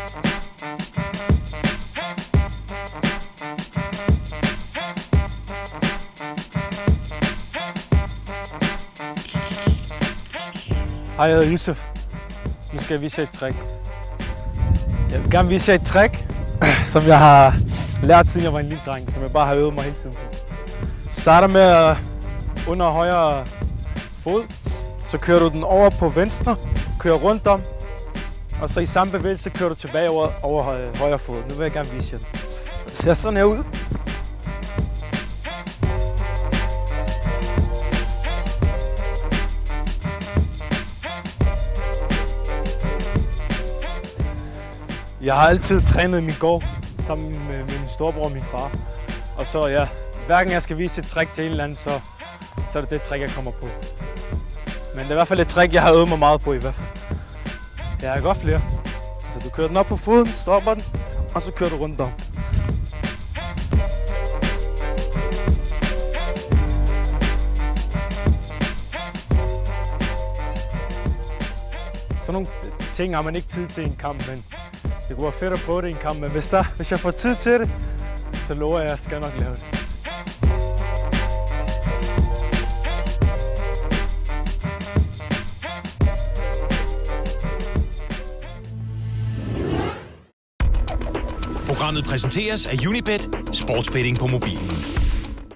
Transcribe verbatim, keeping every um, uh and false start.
Hej, jeg hedder Yusuf. Nu skal jeg vise jer et trick. Jeg vil gerne vise jer et trick, som jeg har lært siden jeg var en lille dreng, som jeg bare har øvet mig hele tiden på. Du starter med at under højre fod, så kører du den over på venstre, kører rundt om, og så i samme bevægelse kører du tilbage over, over højre, højre fod. Nu vil jeg gerne vise jer det. Så det ser sådan her ud. Jeg har altid trænet i min gård sammen med min storebror og min far. Og så ja, hverken jeg skal vise et trick til en eller anden, så, så er det det trick, jeg kommer på. Men det er i hvert fald et trick, jeg har øvet mig meget på i hvert fald. Jeg har godt flere. Så du kører den op på foden, stopper den, og så kører du rundt om. Sådan nogle ting har man ikke tid til i en kamp, men det kunne være fedt at prøve det i en kamp, men hvis, der, hvis jeg får tid til det, så lover jeg, at jeg skal nok lave det. Programmet præsenteres af Unibet, sportsbetting på mobilen.